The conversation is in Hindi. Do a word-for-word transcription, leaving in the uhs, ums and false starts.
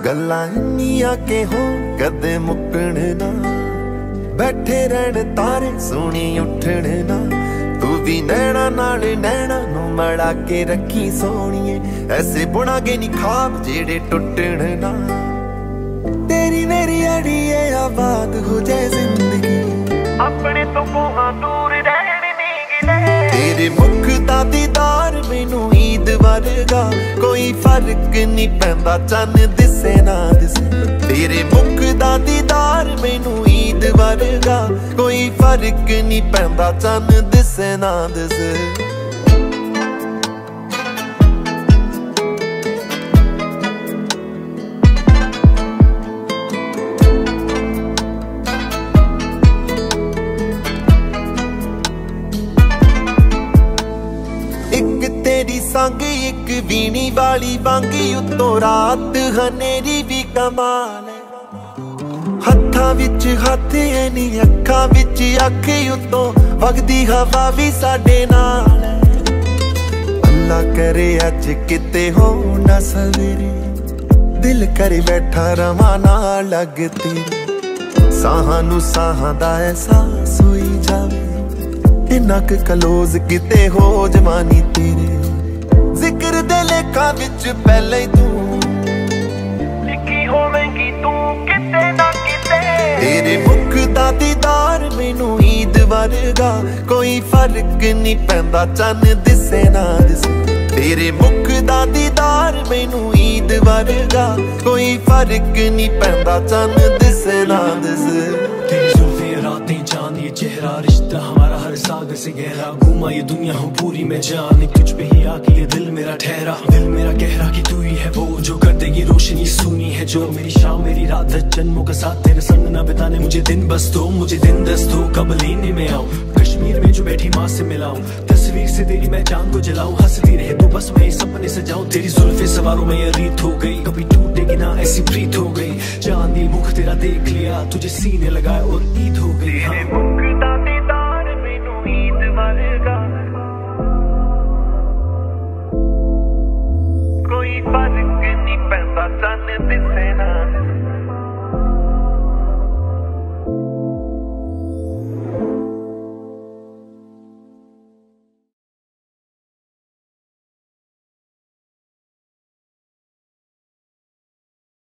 गल्लां इन्नियां के हो कदे मुक्कण ना, बैठे रहन तारे सोनी उठण ना। तू भी नैना नाल नैना नू मड़ा के रखी सोनिए, ऐसे बुनागे नी ख्वाब जेड़े टुटण ना। तेरी मेरी अड़िए आबाद हो जाए जिंदगी, अपने तो कोहां दूर रहन नी गिले। तेरे मुख दा दीदार मैनू ईद वर्गा, कोई फर्क नी पैंदा चन्न दिसे ना दिसे। तेरे मुख दा दीदार मैनू ईद वर्गा, कोई फर्क नी पैंदा चन्न दिसे ना दिसे। तेरी संग एक वीणी वाली वांगी उत्तों रात हनेरी भी कमाल है। हत्थां विच हत्थ ऐनी अखां विच अख उत्तों वगदी हवा भी साडे नाल है। अल्लाह करे अज किते हो ना सवेरे, दिल करे बैठा रवां नाल लग तेरे। साहां नू साहां दा एहसास होई जावे, इन्ना क क्लोज किते हो जवानी तेरे। जिक्र दे लेखा विच पहले ही तू लिखी होवेंगी तू किते ना किते। तेरे मुख दा दीदार मैनू ईद वर्गा, कोई फर्क नी पैंदा चन्न दिसे ना दिसे। तेरे मुख दा दीदार मैनू ईद वर्गा, कोई फर्क नी पैंदा चन्न दिसे ना दिसे। तेरी जुल्फे रातें चांद ये चेहरा, रिश्ता हमारा हर सागर से गहरा। घूमा ये दुनिया हूँ पूरी मैं जान, तुझ पे ही आके ये दिल मेरा ठहरा। दिल मेरा कह रहा कि तू ही है वो जो कर देगी रोशनी सुनी है जो। मेरी शाम मेरी रात दस जन्मों का साथ तेरे संग ना बिताने मुझे दिन बस दो, मुझे दिन दस दो। कब लेने में आऊं कश्मीर में जो बैठी माँ से मिलाऊं, तस्वीर से तेरी मैं चांद को जलाऊं। हंसती रहे तो बस मैं सपने सजाऊं, तेरी जुल्फे सवारों में ये रीत हो गई। कभी टूटेगी ना ऐसी प्रीत हो गई, चांदी मुख तेरा देख लिया, तुझे सीने लगाया और ईद हो गई। हाँ। मुख दा दीदार मैनू ईद वर्गा, कोई फर्क नी पैंदा चन्न दिसे ना।